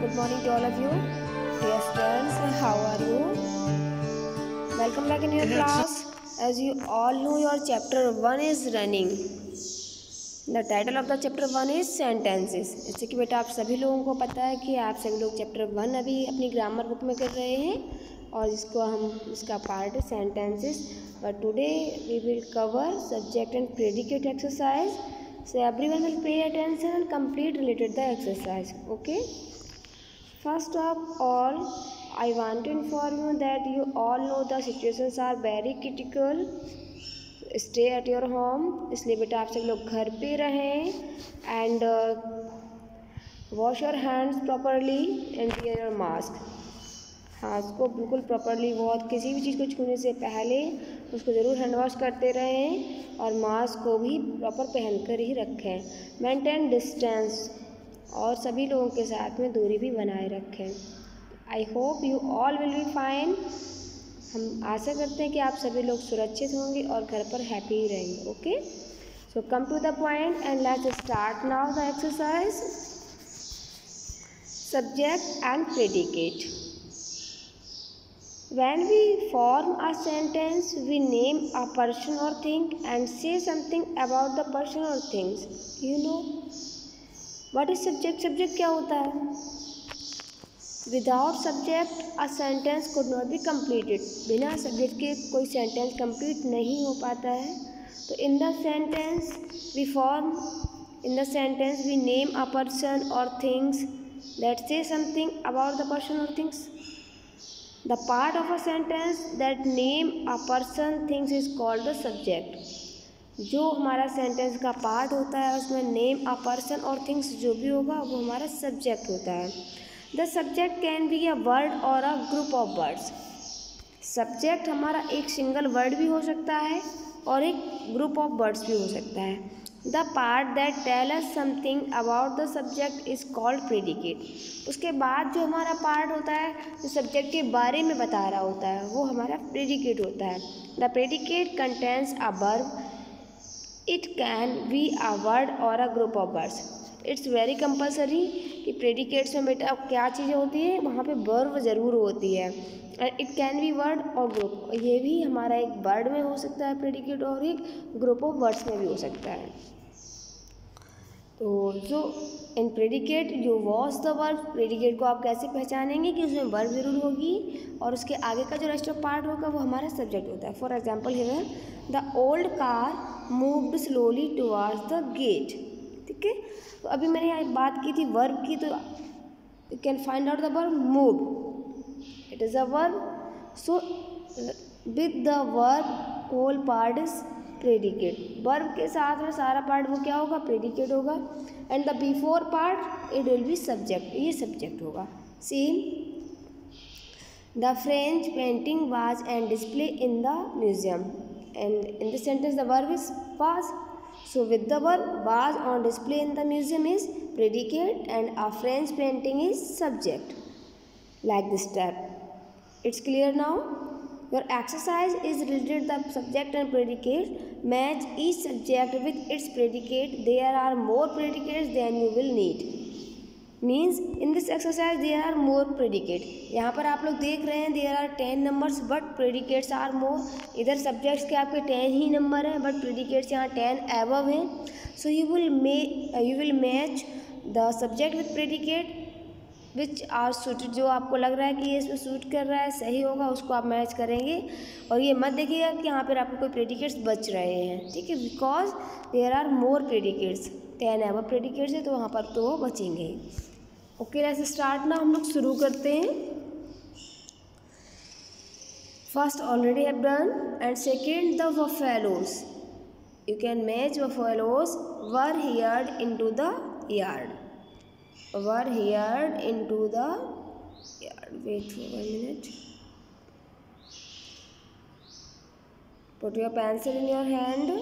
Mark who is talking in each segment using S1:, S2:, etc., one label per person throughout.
S1: Good morning to all of you. Dear students, how are you? Welcome back in your class. As you all know, your chapter 1 is running. The title of the chapter 1 is sentences. जैसे कि बेटा आप सभी लोगों को पता है कि आप सभी लोग चैप्टर 1 अभी अपनी ग्रामर बुक में कर रहे हैं और इसका पार्ट है sentences. But today we will cover subject and predicate exercise. So everyone will pay attention and complete related the exercise. Okay. First of all, I want to inform you that you all know the situations are very critical. Stay at your home. इसलिए बेटा आप सब लोग घर पे रहें and wash your hands properly and wear your mask. हाथ को बिल्कुल प्रॉपरली किसी भी चीज़ को छूने से पहले उसको ज़रूर हैंड वॉश करते रहें और मास्क को भी प्रॉपर पहन कर ही रखें. मेंटेन डिस्टेंस और सभी लोगों के साथ में दूरी भी बनाए रखें. I hope you all will be fine. हम आशा करते हैं कि आप सभी लोग सुरक्षित होंगे और घर पर हैप्पी ही रहेंगे. Okay, so come to the point and let's start now the exercise. Subject and predicate. When we form a sentence, we name a person or thing and say something about the person or things. You know what is subject? Subject क्या होता है? Without subject, a sentence could not be completed. बिना subject के कोई sentence complete नहीं हो पाता है. तो in the sentence we name a person or things that say something about the person or things. The part of a sentence that name a person things is called the subject. जो हमारा sentence का part होता है उसमें name a person और things जो भी होगा वो हमारा सब्जेक्ट होता है. The subject can be a word or a group of words. Subject हमारा एक सिंगल वर्ड भी हो सकता है और एक ग्रुप ऑफ वर्ड्स भी हो सकता है. The part that tell us something about the subject is called predicate. उसके बाद जो हमारा पार्ट होता है जो सब्जेक्ट के बारे में बता रहा होता है वो हमारा प्रेडिकेट होता है. The predicate contains a verb. It can be a word or a group of words. It's very compulsory कि प्रेडिकेट्स में बेटा क्या चीज़ें होती है वहाँ पे वर्ब ज़रूर होती है. It can be word or group. ये भी हमारा एक वर्ड में हो सकता है प्रेडिकेट और एक ग्रुप ऑफ वर्ड्स में भी हो सकता है. तो जो इन प्रेडिकेट जो वॉज द वर्ब, प्रेडिकेट को आप कैसे पहचानेंगे कि उसमें वर्ब ज़रूर होगी और उसके आगे का जो रेस्ट ऑफ पार्ट होगा वो हमारा सब्जेक्ट होता है. For example here the old car moved slowly towards the gate. ठीक है, तो अभी मैंने यहाँ बात की थी वर्ब की, तो you can find out the verb move. It is a verb. So with the verb whole part is predicate. Verb के साथ में सारा पार्ट वो क्या होगा? प्रेडिकेट होगा. And the before part it will be subject. ये सब्जेक्ट होगा. Same the French painting was and display in the museum. And in this sentence the verb is was. So with the verb was on display in the museum is predicate and a French painting is subject. Like this step. It's clear now? Your exercise is related the subject and predicate. Match each subject with its predicate. There are more predicates than you will need. Means in this exercise there are more predicate. यहाँ पर आप लोग देख रहे हैं there are 10 numbers but predicates are more. इधर subjects के आपके 10 ही नंबर हैं but predicates यहाँ 10 above हैं. So you will match the subject with predicate which are suited. जो आपको लग रहा है कि ये इसमें सूट कर रहा है सही होगा उसको आप मैच करेंगे. और ये मत देखिएगा कि यहाँ पर आपको कोई प्रेडिकेट्स बच रहे हैं. ठीक है, because there are more predicates. 10 above predicates है तो वहाँ पर तो वो बचेंगे. ओके, लेट्स स्टार्ट ना. हम लोग शुरू करते हैं. First already have done and second the buffaloes. You can match buffaloes were heard into the yard. Were heard into the yard. Wait for 1 minute. Put your pencil in your hand.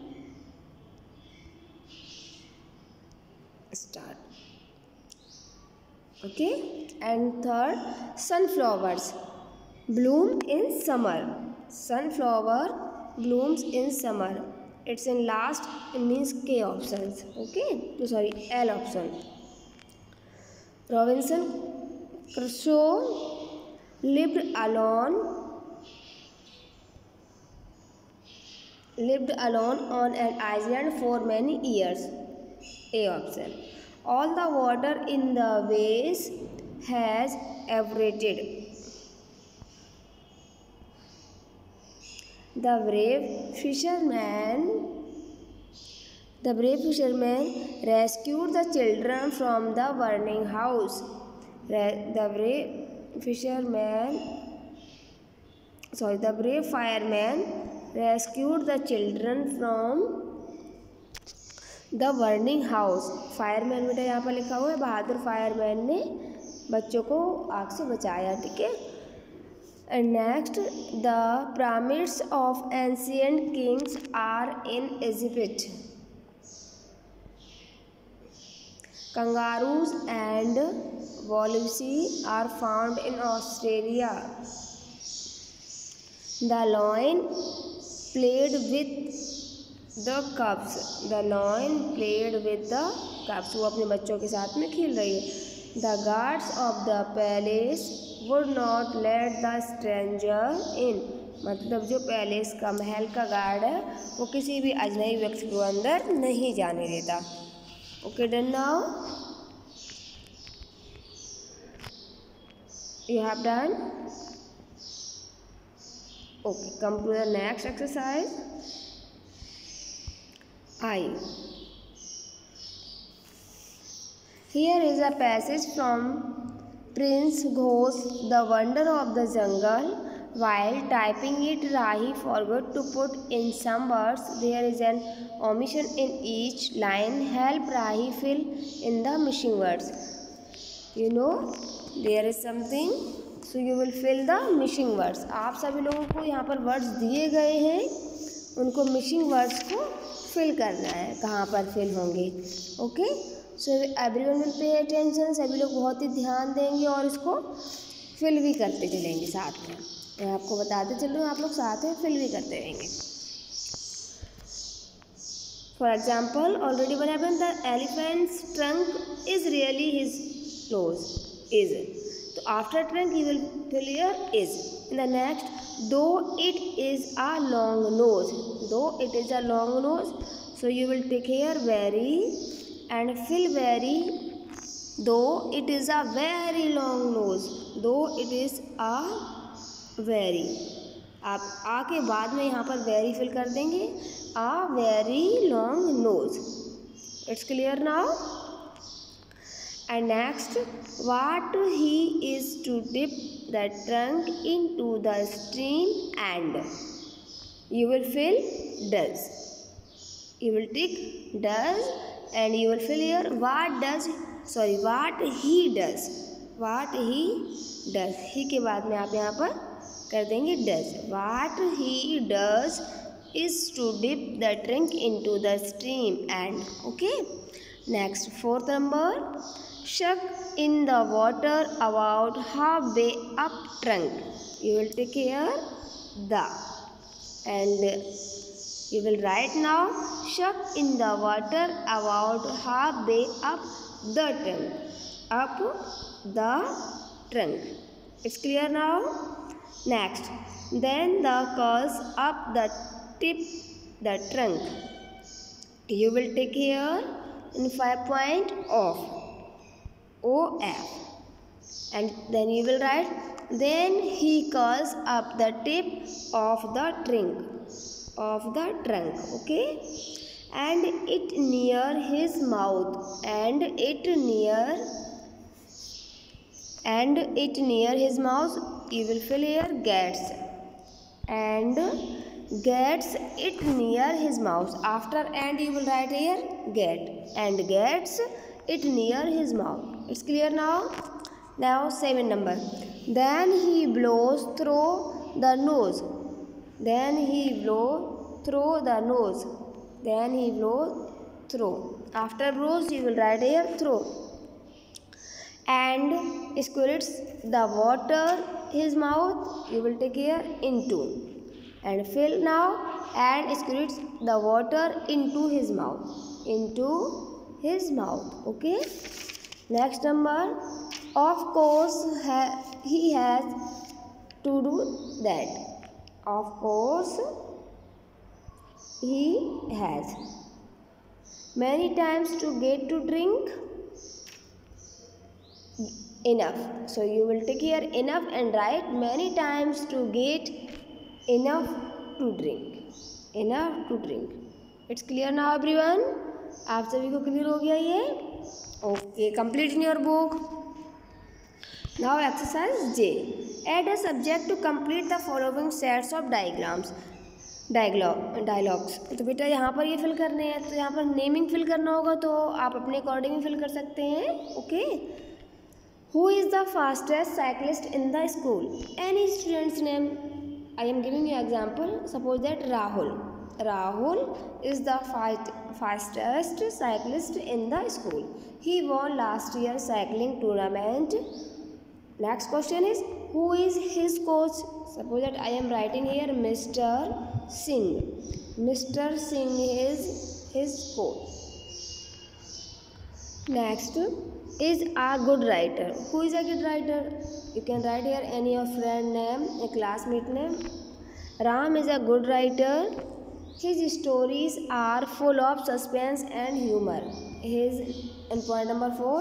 S1: Start. Okay. And third, sunflowers bloom in summer. Sunflower blooms in summer. It's in last, it means K options. Okay, sorry, L option. Robinson Crusoe lived alone on an island for many years. A option. All the water in the waves has evaporated. The brave fisherman rescued the children from the burning house. The brave fireman rescued the children from the burning house. Fireman बेटा यहाँ पर लिखा हुआ है, बहादुर fireman ने बच्चों को आग से बचाया. ठीक है. And next, the pyramids of ancient kings are in Egypt. Kangaroos and walruses are found in Australia. The lion played with the cubs. वो अपने बच्चों के साथ में खेल रही है. The guards of the palace would not let the stranger in. मतलब जो पैलेस का, महल का गार्ड है, वो किसी भी अजनबी व्यक्ति को अंदर नहीं जाने देता. Okay, done now? You have done? Okay, come to the next exercise. Here is a passage from Prince Ghosh, The Wonder of the Jungle. While typing it, Rahi forgot to put in some words. There is an omission in each line. Help Rahi fill in the missing words. You know, there is something, so you will fill the missing words. आप सभी लोगों को यहाँ पर words दिए गए हैं, उनको missing words को fill करना है. कहाँ पर fill होंगे? Okay? So everyone will pay attention. सभी लोग बहुत ही ध्यान देंगे और इसको fill भी करते चलेंगे साथ में. मैं आपको बताते चल रही हूँ, आप लोग साथ में fill भी करते रहेंगे. For example, already what happened? The elephant's trunk is really his nose. Is. So after trunk you will fill here is. In the next, though it is a long nose. So you will take here very and fill very. Though it is a very long nose. Very. आप आ के बाद में यहाँ पर very fill कर देंगे. A very long nose. It's clear now? And next, what he is to dip the trunk into the stream and. You will fill does. You will tick does and you will fill here what he does. He के बाद में आप यहाँ पर कर देंगे does. What he does is to dip the trunk into the stream and. Okay. Next, fourth number. Chuck in the water about halfway up trunk. You will take here the and you will write now. Chuck in the water about halfway up the trunk. Up the trunk. It's clear now? Next, then the curls up the tip the trunk. You will take here in 5 point off. OF. And then you will write, then he curls up the tip of the trunk. Okay. And it near his mouth. And it near his mouth. You will fill here gets. And gets it near his mouth. After and you will write here get. And gets it near his mouth. It's clear now? Now 7 number. Then he blows through the nose. After blows you will write here through. And squirts the water his mouth. You will take here into. And fill now. And squirts the water into his mouth. Okay. Next number, of course he has to do that. Of course he has. Many times to get to drink. Enough. So you will take here enough and write many times to get enough to drink. Enough to drink. It's clear now everyone? आप सभी को clear हो गया ये? Okay, complete in your book. Now exercise J. Add a subject to complete the following sets of diagrams. Dialogues. तो बेटा यहाँ पर ये फिल करने हैं, तो यहाँ पर नेमिंग फिल करना होगा, तो आप अपने अकॉर्डिंग फिल कर सकते हैं. Okay. Who is the fastest cyclist in the school? Any student's name. I am giving you example. Suppose that Rahul. Rahul is the fastest cyclist in the school. He won last year's cycling tournament. Next question is, who is his coach? Suppose that I am writing here Mr. Singh. Mr. Singh is his coach. Next is a good writer. Who is a good writer? You can write here any of friend name, a classmate name. Ram is a good writer. His stories are full of suspense and humor. In point number 4,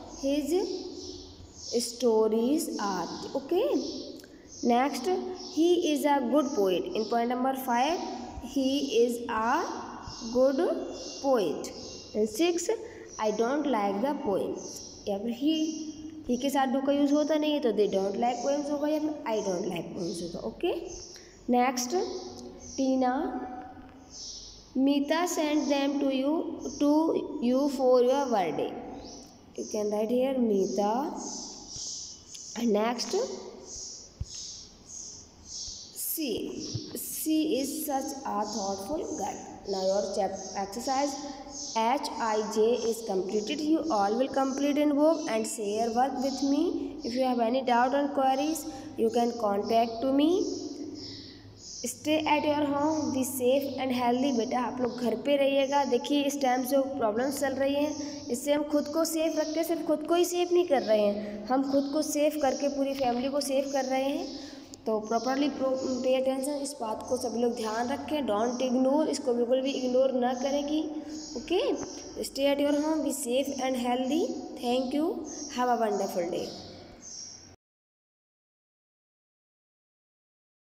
S1: his stories are. Okay. Next, he is a good poet. In point number 5, he is a good poet. And 6, I don't like the poems. या फिर ही के साथ do का use होता नहीं है, तो they don't like poems होगा या फिर आई डोंट लाइक पोएम्स होगा. Okay. Next, Tina. Meeta send them to you for your birthday. You can write here Meeta. Next, she is such a thoughtful girl. Now your exercise HIJ is completed. You all will complete in book and share work with me. If you have any doubt or queries, you can contact to me. Stay at your home, be safe and healthy. बेटा आप लोग घर पे रहिएगा. देखिए इस time जो problems चल रही हैं, इससे हम खुद को सेफ रख के सिर्फ खुद को ही सेफ नहीं कर रहे हैं, हम खुद को सेफ करके पूरी फैमिली को सेफ कर रहे हैं. तो प्रॉपरली पे अटेंशन. इस बात को सभी लोग ध्यान रखें. Don't ignore. इसको बिल्कुल भी इग्नोर ना करेगी. Okay. Stay at your home, be safe and healthy. Thank you. Have a wonderful day.